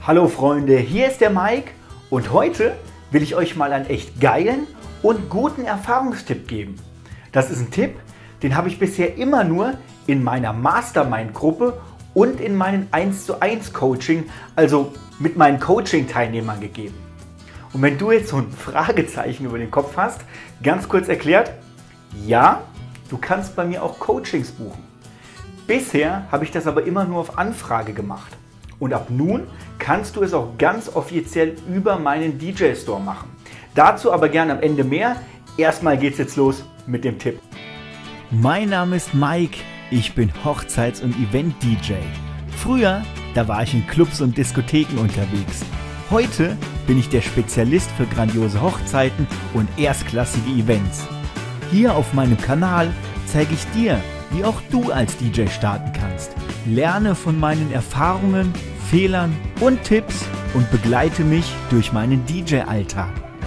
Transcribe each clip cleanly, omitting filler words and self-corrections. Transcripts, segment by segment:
Hallo Freunde, hier ist der Mike und heute will ich euch mal einen echt geilen und guten Erfahrungstipp geben. Das ist ein Tipp, den habe ich bisher immer nur in meiner Mastermind-Gruppe und in meinen 1:1 Coaching, also mit meinen Coaching-Teilnehmern gegeben. Und wenn du jetzt so ein Fragezeichen über den Kopf hast, ganz kurz erklärt, ja, du kannst bei mir auch Coachings buchen. Bisher habe ich das aber immer nur auf Anfrage gemacht. Und ab nun kannst du es auch ganz offiziell über meinen DJ Store machen. Dazu aber gerne am Ende mehr. Erstmal geht's jetzt los mit dem Tipp. Mein Name ist Mike, ich bin Hochzeits- und Event-DJ. Früher, da war ich in Clubs und Diskotheken unterwegs. Heute bin ich der Spezialist für grandiose Hochzeiten und erstklassige Events. Hier auf meinem Kanal zeige ich dir, wie auch du als DJ starten kannst. Lerne von meinen Erfahrungen, Fehlern und Tipps und begleite mich durch meinen DJ-Alltag.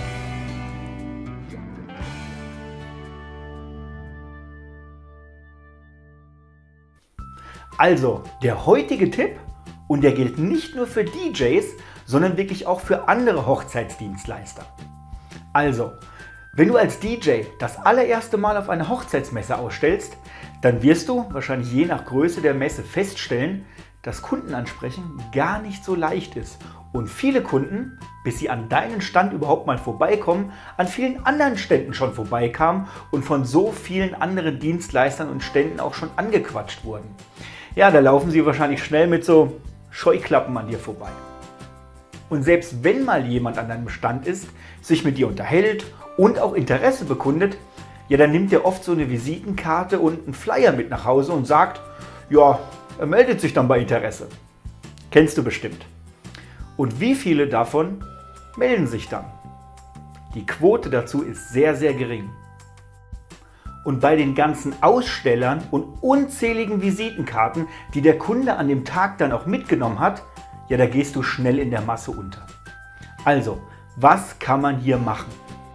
Also, der heutige Tipp, und der gilt nicht nur für DJs, sondern wirklich auch für andere Hochzeitsdienstleister. Also, wenn du als DJ das allererste Mal auf einer Hochzeitsmesse ausstellst, dann wirst du wahrscheinlich je nach Größe der Messe feststellen, dass Kundenansprechen gar nicht so leicht ist und viele Kunden, bis sie an deinen Stand überhaupt mal vorbeikommen, an vielen anderen Ständen schon vorbeikamen und von so vielen anderen Dienstleistern und Ständen auch schon angequatscht wurden. Ja, da laufen sie wahrscheinlich schnell mit so Scheuklappen an dir vorbei. Und selbst wenn mal jemand an deinem Stand ist, sich mit dir unterhält und auch Interesse bekundet, ja, dann nimmt er oft so eine Visitenkarte und einen Flyer mit nach Hause und sagt, ja, er meldet sich dann bei Interesse. Kennst du bestimmt. Und wie viele davon melden sich dann? Die Quote dazu ist sehr, sehr gering. Und bei den ganzen Ausstellern und unzähligen Visitenkarten, die der Kunde an dem Tag dann auch mitgenommen hat, ja, da gehst du schnell in der Masse unter. Also, was kann man hier machen?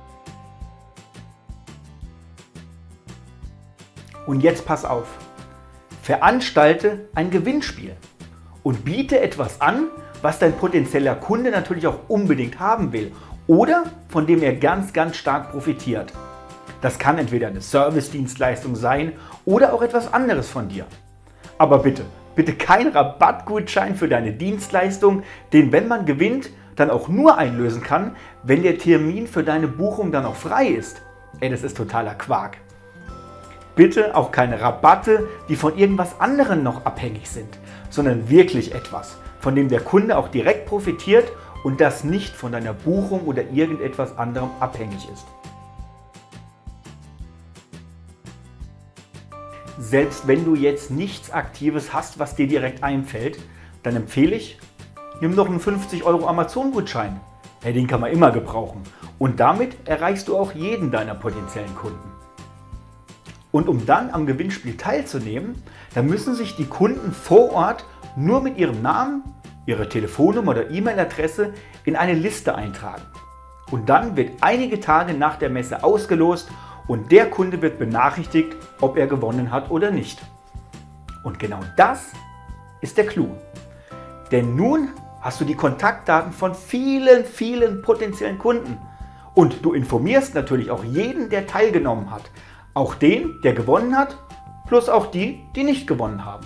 Und jetzt pass auf. Veranstalte ein Gewinnspiel und biete etwas an, was dein potenzieller Kunde natürlich auch unbedingt haben will oder von dem er ganz, ganz stark profitiert. Das kann entweder eine Service-Dienstleistung sein oder auch etwas anderes von dir. Aber bitte, bitte kein Rabattgutschein für deine Dienstleistung, den, wenn man gewinnt, dann auch nur einlösen kann, wenn der Termin für deine Buchung dann auch frei ist. Ey, das ist totaler Quark. Bitte auch keine Rabatte, die von irgendwas anderem noch abhängig sind, sondern wirklich etwas, von dem der Kunde auch direkt profitiert und das nicht von deiner Buchung oder irgendetwas anderem abhängig ist. Selbst wenn du jetzt nichts Aktives hast, was dir direkt einfällt, dann empfehle ich, nimm doch einen 50 € Amazon-Gutschein. Ja, den kann man immer gebrauchen. Und damit erreichst du auch jeden deiner potenziellen Kunden. Und um dann am Gewinnspiel teilzunehmen, dann müssen sich die Kunden vor Ort nur mit ihrem Namen, ihrer Telefonnummer oder E-Mail-Adresse in eine Liste eintragen. Und dann wird einige Tage nach der Messe ausgelost und der Kunde wird benachrichtigt, ob er gewonnen hat oder nicht. Und genau das ist der Clou. Denn nun hast du die Kontaktdaten von vielen, vielen potenziellen Kunden. Und du informierst natürlich auch jeden, der teilgenommen hat. Auch den, der gewonnen hat, plus auch die, die nicht gewonnen haben.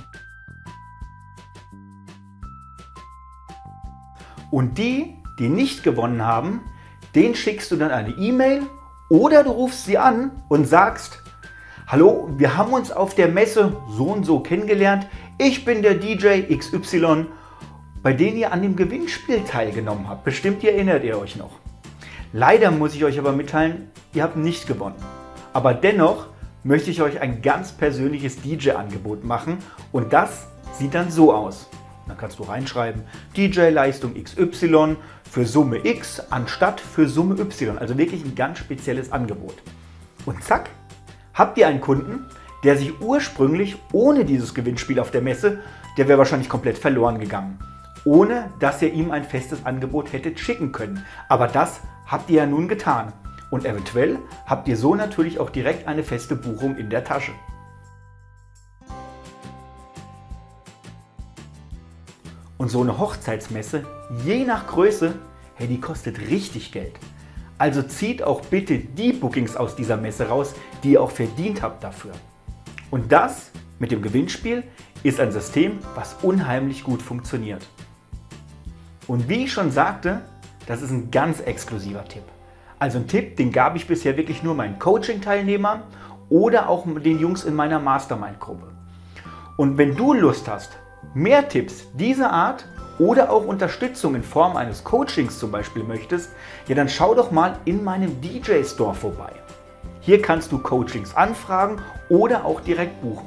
Und die, die nicht gewonnen haben, denen schickst du dann eine E-Mail oder du rufst sie an und sagst, hallo, wir haben uns auf der Messe so und so kennengelernt, ich bin der DJ XY, bei dem ihr an dem Gewinnspiel teilgenommen habt. Bestimmt erinnert ihr euch noch. Leider muss ich euch aber mitteilen, ihr habt nicht gewonnen. Aber dennoch möchte ich euch ein ganz persönliches DJ-Angebot machen und das sieht dann so aus. Dann kannst du reinschreiben, DJ-Leistung XY für Summe X anstatt für Summe Y. Also wirklich ein ganz spezielles Angebot. Und zack, habt ihr einen Kunden, der sich ursprünglich ohne dieses Gewinnspiel auf der Messe, der wäre wahrscheinlich komplett verloren gegangen. Ohne dass ihr ihm ein festes Angebot hättet schicken können. Aber das habt ihr ja nun getan. Und eventuell habt ihr so natürlich auch direkt eine feste Buchung in der Tasche. Und so eine Hochzeitsmesse, je nach Größe, hey, die kostet richtig Geld. Also zieht auch bitte die Bookings aus dieser Messe raus, die ihr auch verdient habt dafür. Und das mit dem Gewinnspiel ist ein System, was unheimlich gut funktioniert. Und wie ich schon sagte, das ist ein ganz exklusiver Tipp. Also ein Tipp, den gab ich bisher wirklich nur meinen Coaching-Teilnehmern oder auch den Jungs in meiner Mastermind-Gruppe. Und wenn du Lust hast, mehr Tipps dieser Art oder auch Unterstützung in Form eines Coachings zum Beispiel möchtest, ja dann schau doch mal in meinem DJ Store vorbei. Hier kannst du Coachings anfragen oder auch direkt buchen.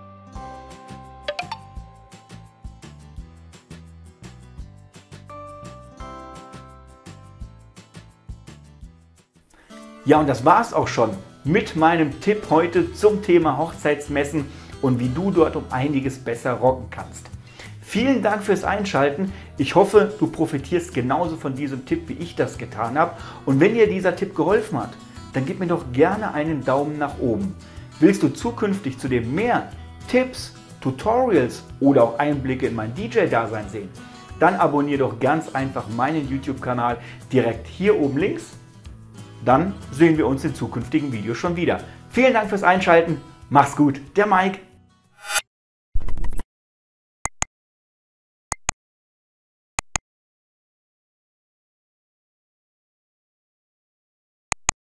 Ja, und das war's auch schon mit meinem Tipp heute zum Thema Hochzeitsmessen und wie du dort um einiges besser rocken kannst. Vielen Dank fürs Einschalten. Ich hoffe, du profitierst genauso von diesem Tipp, wie ich das getan habe. Und wenn dir dieser Tipp geholfen hat, dann gib mir doch gerne einen Daumen nach oben. Willst du zukünftig zudem mehr Tipps, Tutorials oder auch Einblicke in mein DJ-Dasein sehen? Dann abonniere doch ganz einfach meinen YouTube-Kanal direkt hier oben links. Dann sehen wir uns in zukünftigen Videos schon wieder. Vielen Dank fürs Einschalten. Mach's gut, der Mike.